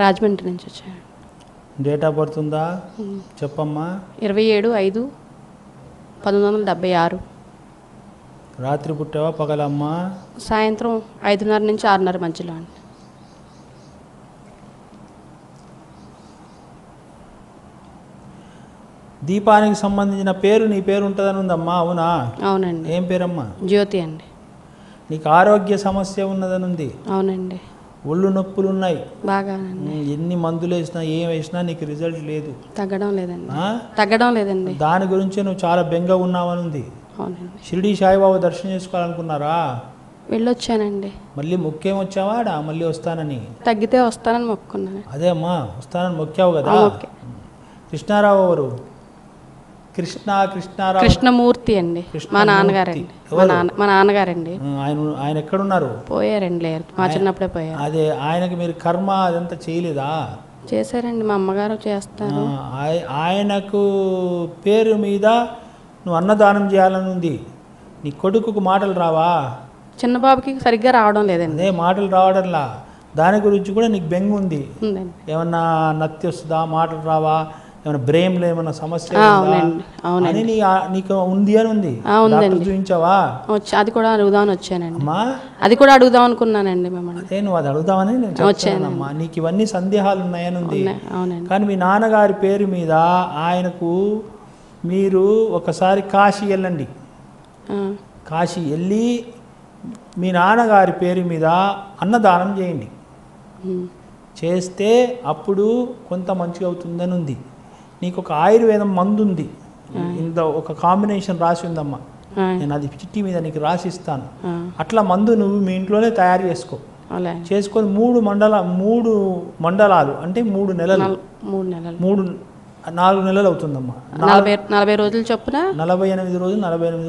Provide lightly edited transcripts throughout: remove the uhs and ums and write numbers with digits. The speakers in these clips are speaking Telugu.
రాజమండ్రి నుంచి వచ్చాను. డేట్ ఆఫ్ బర్త్ ఉందా? చెప్పమ్మా. 27/5/1976. రాత్రి పుట్టావా పగలమ్మా? సాయంత్రం 5:30 నుంచి 6:30 మధ్యలో అండి. దీపానికి సంబంధించిన పేరు నీ పేరు ఉంటుందని ఉందమ్మా, అవునా? అవునండి. ఏం పేరమ్మా? జ్యోతి అండి. నీకు ఆరోగ్య సమస్య ఉన్నదని ఉంది. అవునండి. ఒళ్ళు నొప్పులు ఉన్నాయి బాగా. ఎన్ని మందులు వేసినా ఏం వేసినా నీకు రిజల్ట్ లేదు. తగ్గడం లేదండి. దాని గురించి నువ్వు చాలా బెంగ ఉన్నావని ఉంది. అవునండి. షిరిడి సాయిబాబా దర్శనం చేసుకోవాలనుకున్నారా? వెళ్ళొచ్చానండి. మళ్ళీ మొక్కేం వచ్చావాడా? మళ్ళీ వస్తానని. తగ్గితే వస్తానని మొక్కుకున్నాను. అదే అమ్మా, వస్తానని మొక్కావు కదా. కృష్ణారావు ఎవరు? కృష్ణారావు కృష్ణమూర్తి అండి. మా నాన్నగారండి. మా నాన్నగారండి. ఆయన ఎక్కడున్నారు? పోయారండి, లేరు. మా చిన్నప్పుడే పోయారు. అదే ఆయనకి మీరు కర్మ అదంతా చేయలేదా? చేశారండి, మా అమ్మగారు చేస్తారు. ఆయనకు పేరు మీద నువ్వు అన్నదానం చేయాలని ఉంది. నీ కొడుకుకు మాటలు రావా? చిన్న బాబుకి సరిగ్గా రావడం లేదండి. అదే మాటలు రావడంలా. దాని గురించి కూడా నీకు బెంగ ఉంది. ఏమన్నా నత్తి వస్తుందా? మాటలు రావా? ఏమైనా బ్రెయిన్లో ఏమైనా సమస్య అని నీకు ఉంది అని ఉంది. చూపించావా? అది కూడా అడుగుదామని వచ్చానండి. అది కూడా అడుగుదాం అనుకున్నానండి మిమ్మల్ని. అదే నువ్వు అది అడుగుదామని నేను వచ్చానమ్మా. నీకు ఇవన్నీ సందేహాలు ఉన్నాయని ఉంది. కానీ మీ నాన్నగారి పేరు మీద ఆయనకు మీరు ఒకసారి కాశీ వెళ్ళండి. కాశీ వెళ్ళి మీ నాన్నగారి పేరు మీద అన్నదానం చేయండి. చేస్తే అప్పుడు కొంత మంచిగా అవుతుందని ఉంది. నీకు ఒక ఆయుర్వేదం మందు ఉంది, ఇంత ఒక కాంబినేషన్ రాసి ఉందమ్మా. నేను అది చిట్టి మీద నీకు రాసిస్తాను. అట్లా మందు నువ్వు మీ ఇంట్లోనే తయారు చేసుకొని 3 మండలాలు అంటే 3 నెలలు 4 నెలలు అవుతుందమ్మా. 40 రోజులు చొప్పున 48 రోజులు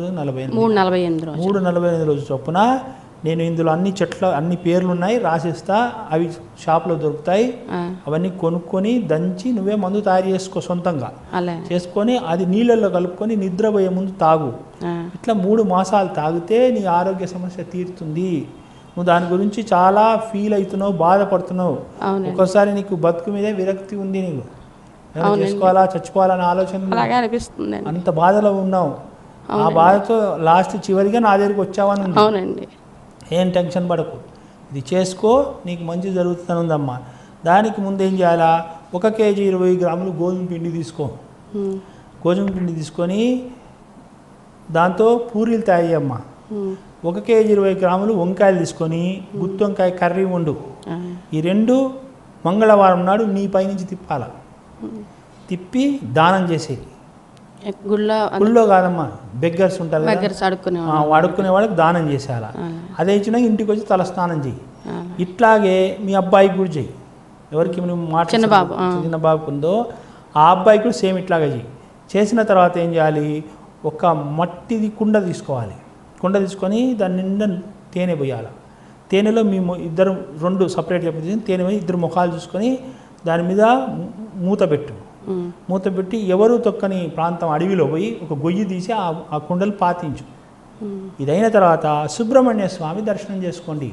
348 రోజులు చొప్పున నేను ఇందులో అన్ని చెట్ల అన్ని పేర్లు ఉన్నాయి రాసిస్తా. అవి షాప్లో దొరుకుతాయి. అవన్నీ కొనుక్కొని దంచి నువ్వే మందు తయారు చేసుకో సొంతంగా. చేసుకొని అది నీళ్ళల్లో కలుపుకొని నిద్రపోయే ముందు తాగు. ఇట్లా 3 మాసాలు తాగితే నీ ఆరోగ్య సమస్య తీరుతుంది. నువ్వు దాని గురించి చాలా ఫీల్ అవుతున్నావు, బాధపడుతున్నావు. ఒక్కోసారి నీకు బతుకు మీదే విరక్తి ఉంది. నీకు చేసుకోవాలా చచ్చిపోవాలనే ఆలోచన అనిపిస్తుంది. అంత బాధలో ఉన్నావు. ఆ బాధతో లాస్ట్ చివరిగా నా దగ్గరికి వచ్చావని ఉంది. అవునండి. ఏం టెన్షన్ పడకు, ఇది చేసుకో, నీకు మంచి జరుగుతుందమ్మా. దానికి ముందు ఏం చేయాలా? 1 కేజీ 20 గ్రాములు గోధుమ పిండి తీసుకో. గోధుమ పిండి తీసుకొని దాంతో పూరీలు తయారు చేయమ్మా. 1 కేజీ 20 గ్రాములు వంకాయలు తీసుకొని గుత్తి వంకాయ కర్రీ వండు. ఈ 2 మంగళవారం నాడు నీ పైనుంచి తిప్పాల. తిప్పి దానం చేసేది. గుళ్ళో కాదమ్మా, బెగ్గర్స్ ఉంటారు, అడుక్కునే వాళ్ళకి దానం చేసేయాల. అదే ఇచ్చినా ఇంటికి వచ్చి తలస్నానం చెయ్యి. ఇట్లాగే మీ అబ్బాయికి కూడా చెయ్యి. ఎవరికి నువ్వు చిన్న బాబుకు ఉందో ఆ అబ్బాయికి కూడా సేమ్ ఇట్లాగే చెయ్యి. చేసిన తర్వాత ఏం చేయాలి? ఒక మట్టిది కుండ తీసుకోవాలి. కుండ తీసుకొని దాని నిండా తేనె పోయాలి. తేనెలో మీ ఇద్దరు 2 సపరేట్ చెప్పి తేనె పోయి 2 ముఖాలు చూసుకొని దాని మీద మూత పెట్టి ఎవరు తొక్కని ప్రాంతం అడవిలో పోయి ఒక గొయ్యి తీసి ఆ కుండలు పాతించు. ఇదైన తర్వాత సుబ్రహ్మణ్య స్వామి దర్శనం చేసుకోండి.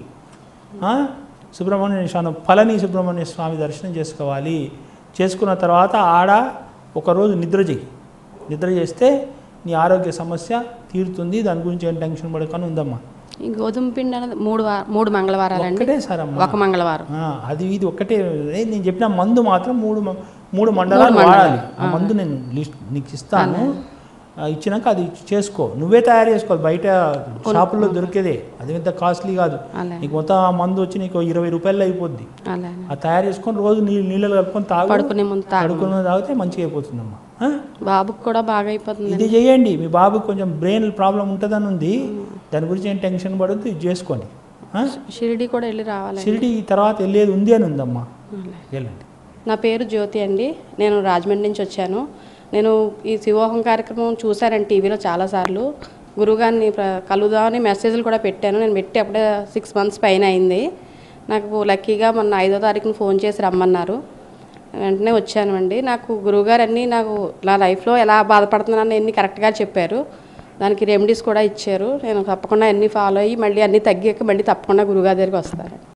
పళని సుబ్రహ్మణ్య స్వామి దర్శనం చేసుకోవాలి. చేసుకున్న తర్వాత ఆడ ఒకరోజు నిద్ర చేస్తే నీ ఆరోగ్య సమస్య తీరుతుంది. దాని గురించి ఏం టెన్షన్ పడకని ఉందమ్మా. ఈ గోధుమ పిండి అనేది 3 మంగళవారాలు ఒకటే సార్ అమ్మా. 1 మంగళవారం అది ఇది ఒకటే. నేను చెప్పిన మందు మాత్రం 3 మండలాలు వాడాలి. ఆ మందు నేను నీకు ఇస్తాను. ఇచ్చినాక అది చేసుకో. నువ్వే తయారు చేసుకోవాలి, బయట షాపుల్లో దొరికేదే. అది ఎంత కాస్ట్లీ కాదు. నీకు మొత్తం ఆ మందు వచ్చి నీకు 20 రూపాయలు అయిపోద్ది. అది తయారు చేసుకొని రోజు నీళ్ళలో కలుపుకొని పడుకునే తాగితే మంచిగా అయిపోతుందమ్మా. బాబుకి కూడా బాగా అయిపోతుంది. ఇది చేయండి. మీ బాబుకి కొంచెం బ్రెయిన్ ప్రాబ్లం ఉంటుందని ఉంది. దాని గురించి ఏం టెన్షన్ పడద్దు, ఇది చేసుకోండి. షిరిడి కూడా వెళ్ళి రావాలి. షిరిడి తర్వాత వెళ్ళేది ఉంది అని ఉందమ్మా, వెళ్ళండి. నా పేరు జ్యోతి అండి. నేను రాజమండ్రి నుంచి వచ్చాను. నేను ఈ శివోహం కార్యక్రమం చూశానండి టీవీలో చాలాసార్లు. గురువుగారిని కలుద్దామని మెసేజ్లు కూడా పెట్టాను. నేను పెట్టి అప్పుడే 6 మంత్స్ పైన అయింది. నాకు లక్కీగా మొన్న 5వ తారీఖున ఫోన్ చేసి రమ్మన్నారు. వెంటనే వచ్చానండి. నాకు గురువుగారు అన్నీ నాకు నా లైఫ్లో ఎలా బాధపడుతున్నానని అన్నీ కరెక్ట్గా చెప్పారు. దానికి రెమెడీస్ కూడా ఇచ్చారు. నేను తప్పకుండా అన్నీ ఫాలో అయ్యి మళ్ళీ అన్నీ తగ్గాక మళ్ళీ తప్పకుండా గురువుగారి దగ్గరికి వస్తాను.